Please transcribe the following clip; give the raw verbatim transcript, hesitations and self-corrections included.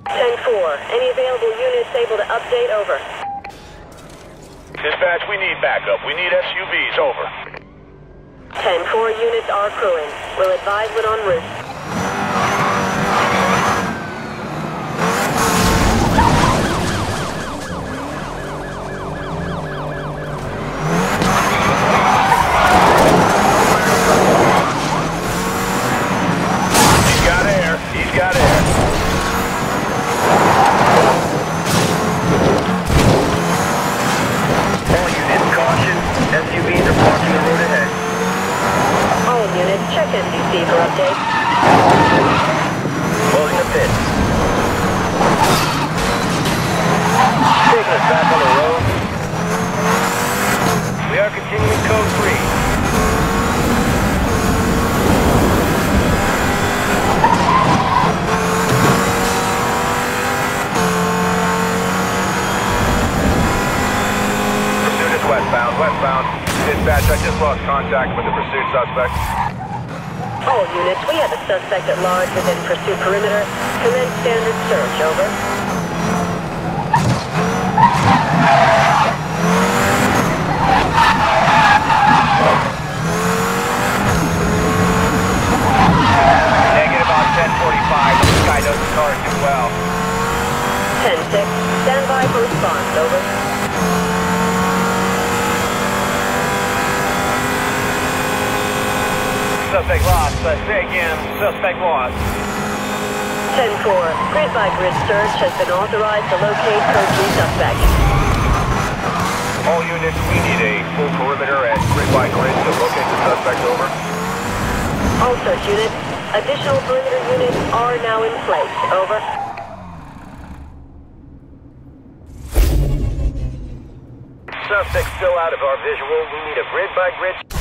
ten four, any available units able to update? Over. Dispatch, we need backup. We need S U Vs. Over. ten four units are crewing. We'll advise when en route. He's got air. He's got air. All units, caution. S U Vs are blocking the road ahead. All units, check N B C for updates. Closing the pit. Taking us back on the road. We are continuing code three. Pursuit is westbound. Westbound. Dispatch, I just lost contact with the pursuit suspect. All units, we have a suspect at large within pursuit perimeter. Commence standard search. Over. Negative on ten forty-five. This guy knows the car too well. ten six, stand by for response. Over. Suspect lost. Uh, say again. Suspect lost. ten four, grid-by-grid search has been authorized to locate code three suspect. All units, we need a full perimeter at grid by grid to locate the suspect. Over. All search units, additional perimeter units are now in place. Over. Suspect still out of our visual. We need a grid-by-grid